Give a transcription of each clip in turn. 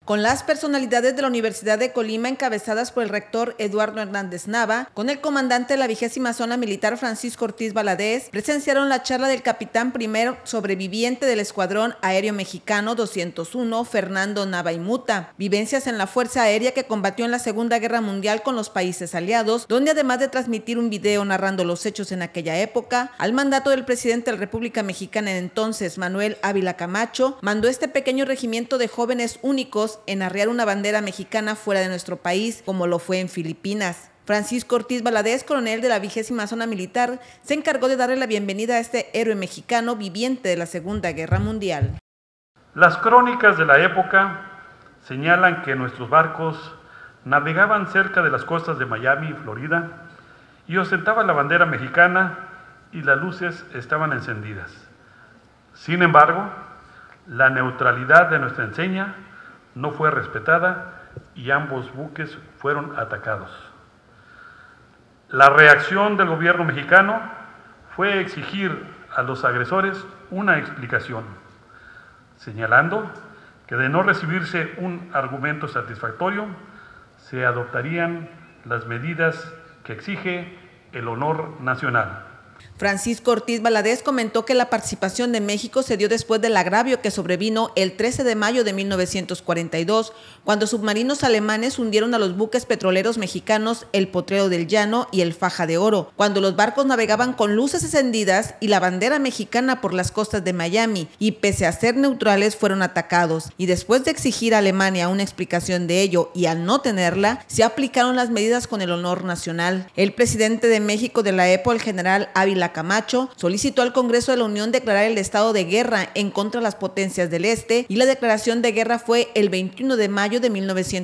Con las personalidades de la Universidad de Colima encabezadas por el rector Eduardo Hernández Nava, con el comandante de la 20ª Zona Militar Francisco Ortiz Valadez, presenciaron la charla del capitán primero sobreviviente del Escuadrón Aéreo Mexicano 201, Fernando Nava y Muta, vivencias en la Fuerza Aérea que combatió en la Segunda Guerra Mundial con los países aliados, donde además de transmitir un video narrando los hechos en aquella época, al mandato del presidente de la República Mexicana en entonces, Manuel Ávila Camacho, mandó este pequeño regimiento de jóvenes únicos en arriar una bandera mexicana fuera de nuestro país, como lo fue en Filipinas. Francisco Ortiz Valadez, coronel de la 20ª Zona Militar, se encargó de darle la bienvenida a este héroe mexicano viviente de la Segunda Guerra Mundial. Las crónicas de la época señalan que nuestros barcos navegaban cerca de las costas de Miami, Florida, y ostentaban la bandera mexicana y las luces estaban encendidas. Sin embargo, la neutralidad de nuestra enseña no fue respetada y ambos buques fueron atacados. La reacción del gobierno mexicano fue exigir a los agresores una explicación, señalando que de no recibirse un argumento satisfactorio, se adoptarían las medidas que exige el honor nacional. Francisco Ortiz Valadez comentó que la participación de México se dio después del agravio que sobrevino el 13 de mayo de 1942, cuando submarinos alemanes hundieron a los buques petroleros mexicanos el Potrero del Llano y el Faja de Oro, cuando los barcos navegaban con luces encendidas y la bandera mexicana por las costas de Miami, y pese a ser neutrales fueron atacados. Y después de exigir a Alemania una explicación de ello y al no tenerla, se aplicaron las medidas con el honor nacional. El presidente de México de la EPO, el general Ávila Camacho, solicitó al Congreso de la Unión declarar el estado de guerra en contra de las potencias del Este, y la declaración de guerra fue el 21 de mayo de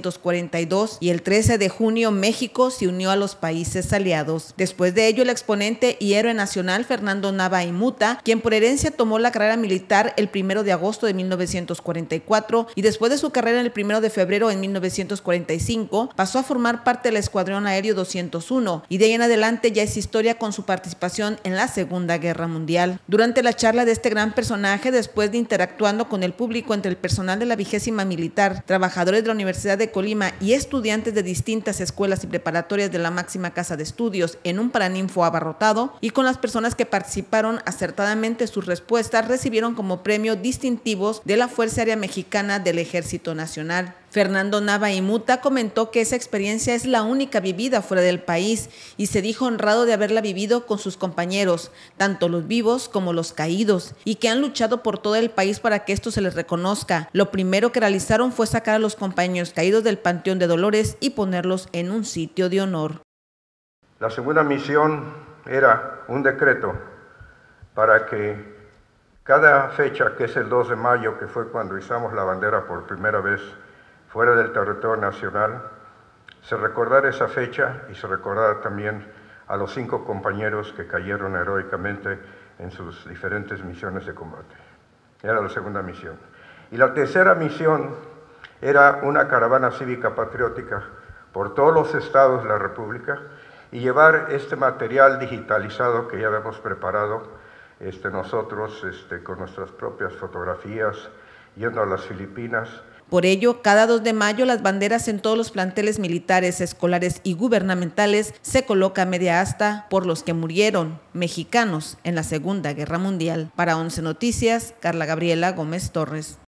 1942 y el 13 de junio México se unió a los países aliados. Después de ello, el exponente y héroe nacional Fernando Nava y Muta, quien por herencia tomó la carrera militar el 1 de agosto de 1944 y después de su carrera el 1 de febrero en 1945, pasó a formar parte del Escuadrón Aéreo 201 y de ahí en adelante ya es historia con su participación en la Segunda Guerra Mundial. Durante la charla de este gran personaje, después de interactuando con el público entre el personal de la 20ª Militar, trabajadores de la Universidad de Colima y estudiantes de distintas escuelas y preparatorias de la máxima casa de estudios en un paraninfo abarrotado, y con las personas que participaron acertadamente, sus respuestas recibieron como premio distintivos de la Fuerza Aérea Mexicana del Ejército Nacional. Fernando Nava y Muta comentó que esa experiencia es la única vivida fuera del país y se dijo honrado de haberla vivido con sus compañeros, tanto los vivos como los caídos, y que han luchado por todo el país para que esto se les reconozca. Lo primero que realizaron fue sacar a los compañeros caídos del Panteón de Dolores y ponerlos en un sitio de honor. La segunda misión era un decreto para que cada fecha, que es el 2 de mayo, que fue cuando izamos la bandera por primera vez fuera del territorio nacional, se recordara esa fecha y se recordara también a los 5 compañeros que cayeron heroicamente en sus diferentes misiones de combate. Era la segunda misión. Y la tercera misión era una caravana cívica patriótica por todos los estados de la República y llevar este material digitalizado que ya habíamos preparado nosotros con nuestras propias fotografías, yendo a las Filipinas. Por ello, cada 2 de mayo las banderas en todos los planteles militares, escolares y gubernamentales se coloca a media asta por los que murieron mexicanos en la Segunda Guerra Mundial. Para 11 Noticias, Carla Gabriela Gómez Torres.